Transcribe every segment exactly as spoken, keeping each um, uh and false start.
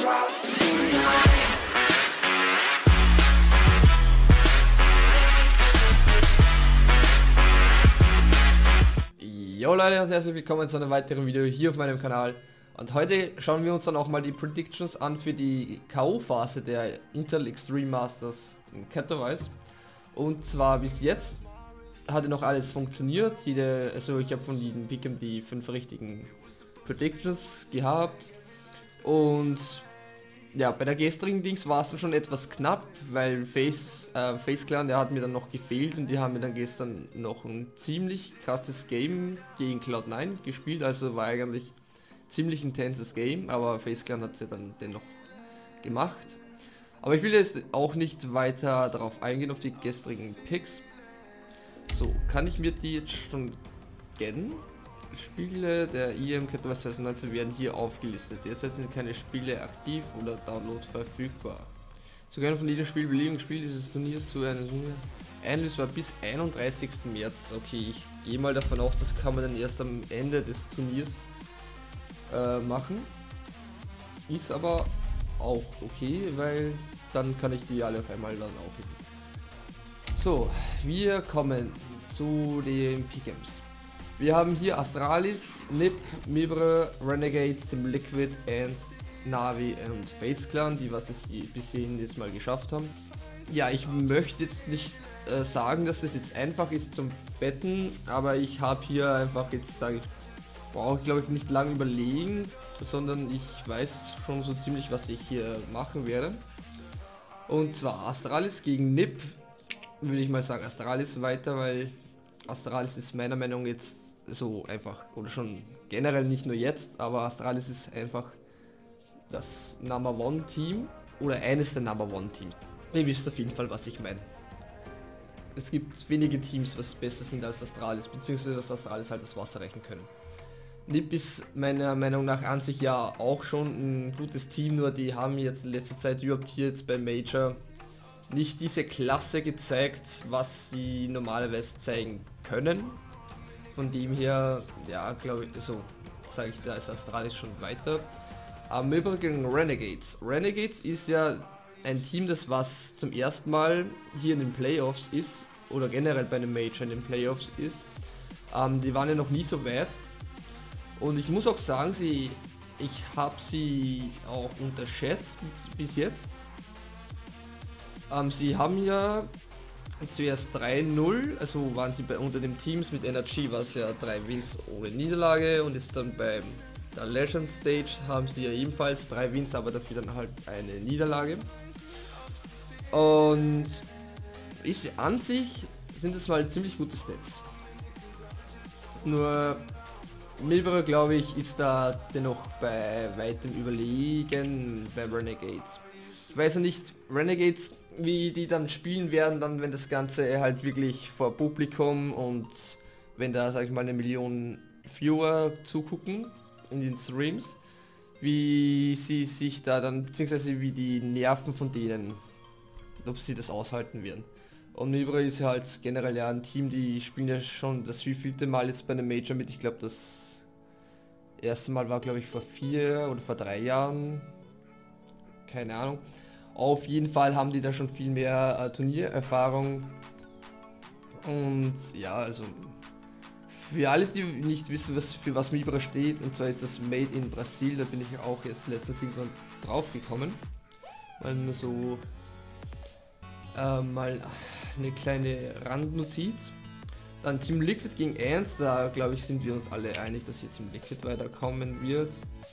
drop tonight. Jo Leute und herzlich willkommen zu einem weiteren Video hier auf meinem Kanal. Und heute schauen wir uns dann auch mal die Predictions an für die K O-Phase der Intel Extreme Masters in Katowice. Und zwar bis jetzt hatte noch alles funktioniert. Jede, also ich habe von jedem Pick'em die fünf richtigen Predictions gehabt. Und ja, bei der gestrigen Dings war es dann schon etwas knapp, weil Face, äh, Face Clan, der hat mir dann noch gefehlt und die haben mir dann gestern noch ein ziemlich krasses Game gegen Cloud nine gespielt, also war eigentlich ziemlich intenses Game, aber Face Clan hat sie dann dennoch gemacht. Aber ich will jetzt auch nicht weiter darauf eingehen, auf die gestrigen Picks. So, kann ich mir die jetzt schon gönnen? Spiele der I E M Katowice zwanzig neunzehn werden hier aufgelistet. Derzeit sind keine Spiele aktiv oder Download verfügbar. So gerne von jedem Spiel belegen Spiel dieses Turniers zu einer Einlös war bis einunddreißigsten März. Okay, ich gehe mal davon aus, das kann man dann erst am Ende des Turniers äh, machen. Ist aber auch okay, weil dann kann ich die alle auf einmal dann aufheben. So, wir kommen zu den Pick'ems. Wir haben hier Astralis, Nip, Mibre, Renegade, Team Liquid, Ants, Navi und Face Clan, die was es bis hierhin jetzt mal geschafft haben. Ja, ich möchte jetzt nicht äh, sagen, dass das jetzt einfach ist zum Betten, aber ich habe hier einfach jetzt, sage ich, brauche ich glaube ich nicht lange überlegen, sondern ich weiß schon so ziemlich, was ich hier machen werde. Und zwar Astralis gegen Nip, würde ich mal sagen Astralis weiter, weil Astralis ist meiner Meinung nach jetzt so einfach, oder schon generell nicht nur jetzt, aber Astralis ist einfach das Number One Team oder eines der Number One Teams. Ihr wisst auf jeden Fall, was ich meine. Es gibt wenige Teams, was besser sind als Astralis, beziehungsweise dass Astralis halt das Wasser reichen können. Nip ist meiner Meinung nach an sich ja auch schon ein gutes Team, nur die haben jetzt in letzter Zeit überhaupt hier jetzt beim Major nicht diese Klasse gezeigt, was sie normalerweise zeigen können. Von dem her, ja, glaube ich, so sage ich, da ist Astralis schon weiter. Am übrigen Renegades. Renegades ist ja ein Team, das was zum ersten Mal hier in den Playoffs ist, oder generell bei einem Major in den Playoffs ist. Ähm, die waren ja noch nie so weit. Und ich muss auch sagen, sie, ich habe sie auch unterschätzt bis jetzt. Ähm, sie haben ja zuerst drei null, also waren sie bei unter den Teams mit Energy, war es ja drei Wins ohne Niederlage, und ist dann beim der Legend Stage haben sie ja ebenfalls drei Wins, aber dafür dann halt eine Niederlage. Und ist an sich sind es mal ein ziemlich gutes Netz. Nur Milbury, glaube ich, ist da dennoch bei weitem überlegen bei Renegades. Ich weiß ja nicht, Renegades, wie die dann spielen werden, dann wenn das Ganze halt wirklich vor Publikum und wenn da, sag ich mal, eine Million Viewer zugucken in den Streams, wie sie sich da dann, beziehungsweise wie die Nerven von denen, ob sie das aushalten werden. Und Milbury ist ja halt generell ja ein Team, die spielen ja schon das wievielte Mal jetzt bei einem Major mit. Ich glaube, das erste Mal war, glaube ich, vor vier oder vor drei Jahren, keine Ahnung. Auf jeden Fall haben die da schon viel mehr äh, Turniererfahrung. Und ja, also für alle, die nicht wissen, was für was Milbury steht, und zwar ist das Made in Brasil, da bin ich auch erst letztens irgendwann drauf gekommen. Weil nur so äh, mal eine kleine Randnotiz. Dann Team Liquid gegen Ants, da glaube ich sind wir uns alle einig, dass hier Team Liquid weiterkommen wird.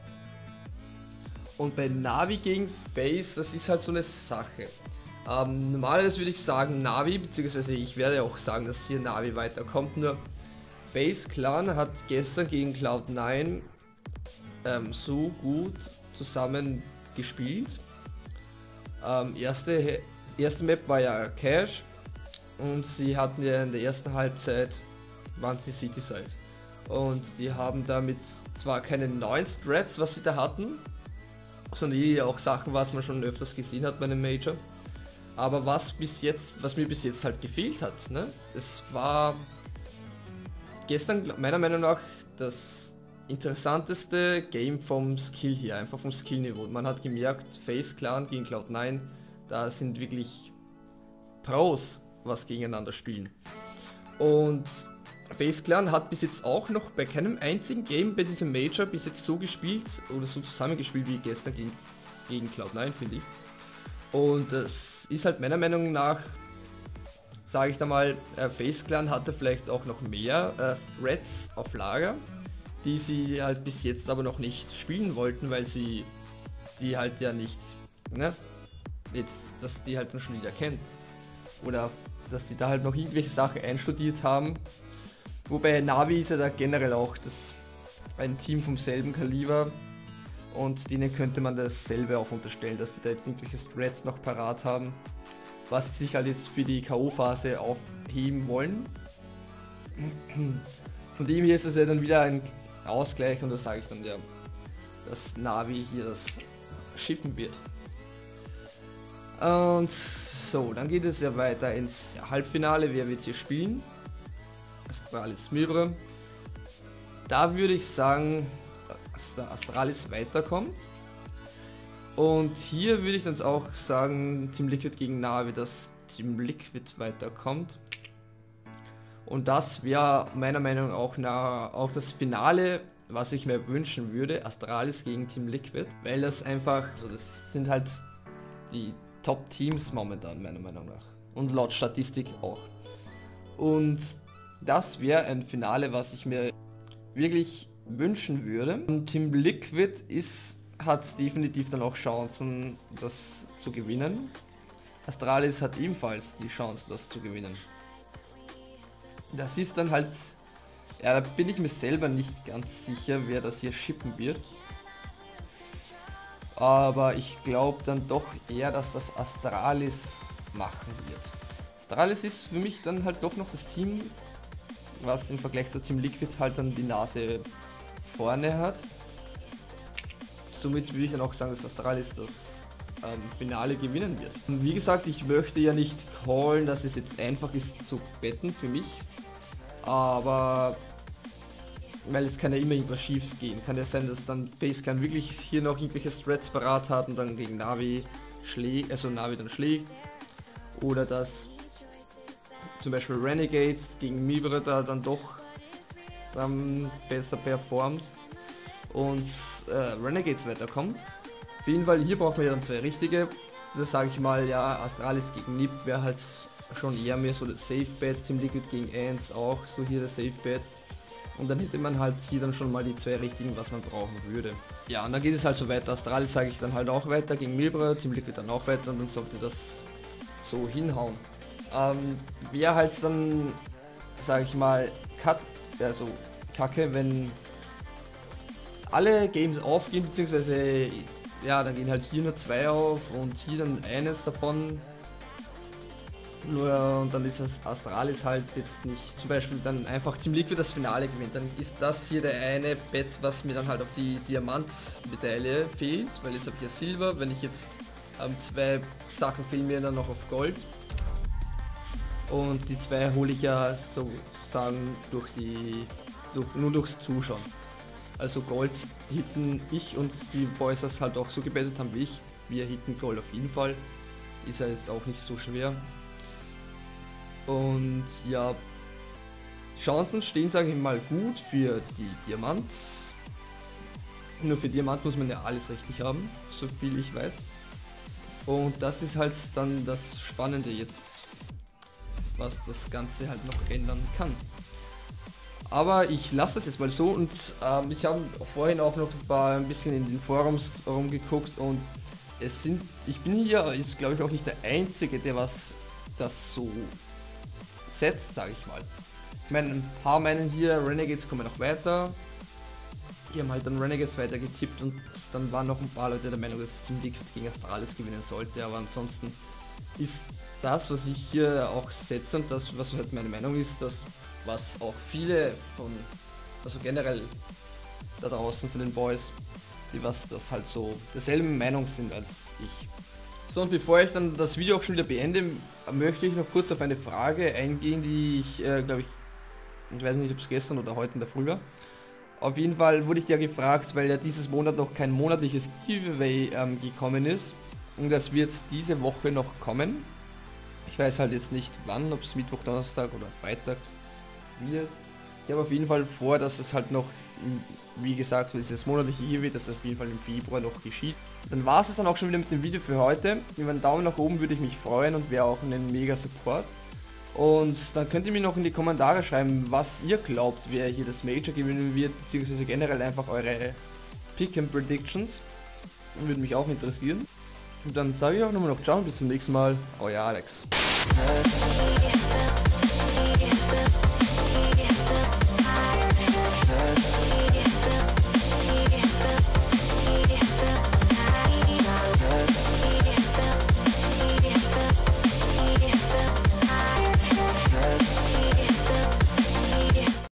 Und bei Navi gegen Face, das ist halt so eine Sache. Ähm, normalerweise würde ich sagen Navi, beziehungsweise ich werde auch sagen, dass hier Navi weiterkommt, nur Face Clan hat gestern gegen Cloud nine ähm, so gut zusammen gespielt. Ähm, erste, erste Map war ja Cash und sie hatten ja in der ersten Halbzeit, waren sie City Side. Und die haben damit zwar keine neuen Strats, was sie da hatten, sondern die auch Sachen, was man schon öfters gesehen hat bei einem Major. Aber was bis jetzt, was mir bis jetzt halt gefehlt hat, ne? Es war gestern meiner Meinung nach das interessanteste Game vom Skill hier, einfach vom Skillniveau. Man hat gemerkt, FaZe Clan gegen Cloud nine, da sind wirklich Pros, was gegeneinander spielen. Und FaZe Clan hat bis jetzt auch noch bei keinem einzigen Game bei diesem Major bis jetzt so gespielt oder so zusammengespielt wie gestern gegen, gegen Cloud nine, finde ich. Und das ist halt meiner Meinung nach, sage ich da mal, äh, FaZe Clan hatte vielleicht auch noch mehr äh, Threads auf Lager, die sie halt bis jetzt aber noch nicht spielen wollten, weil sie die halt ja nicht, ne, jetzt, dass die halt dann schon wieder kennt. Oder dass die da halt noch irgendwelche Sachen einstudiert haben. Wobei Navi ist ja da generell auch das ein Team vom selben Kaliber und denen könnte man dasselbe auch unterstellen, dass die da jetzt irgendwelche Threads noch parat haben, was sie sich halt jetzt für die K O-Phase aufheben wollen. Von dem hier ist es ja dann wieder ein Ausgleich und da sage ich dann ja, dass Navi hier das schippen wird. Und so, dann geht es ja weiter ins Halbfinale. Wer wird hier spielen? Astralis Mybre. Da würde ich sagen, dass der Astralis weiterkommt. Und hier würde ich dann auch sagen, Team Liquid gegen Navi, dass Team Liquid weiterkommt. Und das wäre meiner Meinung nach auch, na, auch das Finale, was ich mir wünschen würde, Astralis gegen Team Liquid. Weil das einfach, also das sind halt die Top-Teams momentan, meiner Meinung nach. Und laut Statistik auch. Und das wäre ein Finale, was ich mir wirklich wünschen würde. Und Team Liquid ist, hat definitiv dann auch Chancen, das zu gewinnen. Astralis hat ebenfalls die Chance, das zu gewinnen. Das ist dann halt, ja, da bin ich mir selber nicht ganz sicher, wer das hier shippen wird. Aber ich glaube dann doch eher, dass das Astralis machen wird. Astralis ist für mich dann halt doch noch das Team, was im Vergleich zu Team Liquid halt dann die Nase vorne hat. Somit würde ich dann auch sagen, dass Astralis das ähm, Finale gewinnen wird. Und wie gesagt, ich möchte ja nicht callen, dass es jetzt einfach ist zu betten für mich. Aber weil es kann ja immer irgendwas schief gehen. Kann ja sein, dass dann FaZe Clan wirklich hier noch irgendwelche Threads parat hat und dann gegen Navi schlägt, also Navi dann schlägt. Oder dass zum Beispiel Renegades gegen Mybre da dann doch dann besser performt und äh, Renegades weiterkommt. Auf jeden Fall, hier brauchen wir ja dann zwei richtige. Das sage ich mal, ja, Astralis gegen Nip wäre halt schon eher mehr so das Safe Bet, Team Liquid gegen Ants auch so hier das Safe Bet. Und dann hätte man halt hier dann schon mal die zwei richtigen, was man brauchen würde. Ja, und dann geht es halt so weiter. Astralis sage ich dann halt auch weiter gegen Mybre, Team Liquid dann auch weiter und dann sollte das so hinhauen. Ähm, wäre halt dann, sage ich mal, cut, also kacke, wenn alle Games aufgehen, beziehungsweise ja, dann gehen halt hier nur zwei auf und hier dann eines davon. Nur und dann ist das Astralis halt jetzt nicht, zum Beispiel dann einfach Team Liquid das Finale gewinnt, dann ist das hier der eine Bet, was mir dann halt auf die Diamant-Medaille fehlt, weil jetzt habe ich ja Silber, wenn ich jetzt ähm, zwei Sachen fehlen mir dann noch auf Gold und die zwei hole ich ja sozusagen durch die, durch, nur durchs Zuschauen. Also Gold hitten ich und die Boys das halt auch so gebettet haben wie ich, wir hitten Gold auf jeden Fall, ist ja jetzt auch nicht so schwer. Und ja, Chancen stehen, sage ich mal, gut für die Diamant. Nur für Diamant muss man ja alles richtig haben, so viel ich weiß. Und das ist halt dann das Spannende jetzt, was das Ganze halt noch ändern kann. Aber ich lasse es jetzt mal so und ähm, ich habe vorhin auch noch ein, paar, ein bisschen in den Forums rumgeguckt und es sind, ich bin hier jetzt glaube ich auch nicht der Einzige, der was das so setzt, sage ich mal. Ich meine, ein paar meinen hier, Renegades kommen noch weiter. Die haben halt dann Renegades weiter getippt und dann waren noch ein paar Leute der Meinung, dass Team Liquid gegen Astralis gewinnen sollte, aber ansonsten ist das, was ich hier auch setze und das, was halt meine Meinung ist, das, was auch viele von, also generell da draußen von den Boys, die was das halt so derselben Meinung sind als ich. So, und bevor ich dann das Video auch schon wieder beende, möchte ich noch kurz auf eine Frage eingehen, die ich, äh, glaube ich, ich weiß nicht, ob es gestern oder heute in der Früh war. Auf jeden Fall wurde ich ja gefragt, weil ja dieses Monat noch kein monatliches Giveaway ähm, gekommen ist. Und das wird diese Woche noch kommen. Ich weiß halt jetzt nicht wann, ob es Mittwoch, Donnerstag oder Freitag wird. Ich habe auf jeden Fall vor, dass es halt noch, im, wie gesagt, dieses monatliche Giveaway, das auf jeden Fall im Februar noch geschieht. Dann war es dann auch schon wieder mit dem Video für heute. Über einen Daumen nach oben würde ich mich freuen und wäre auch ein mega Support. Und dann könnt ihr mir noch in die Kommentare schreiben, was ihr glaubt, wer hier das Major gewinnen wird, beziehungsweise generell einfach eure Pick and Predictions. Würde mich auch interessieren. Und dann sage ich auch nochmal noch ciao und bis zum nächsten Mal. Euer Alex.